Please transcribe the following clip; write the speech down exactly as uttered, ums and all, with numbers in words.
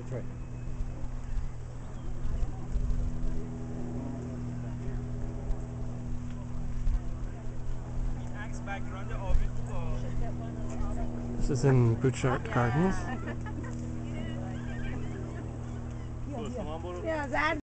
Right. This is in Butchart Gardens. Yeah, that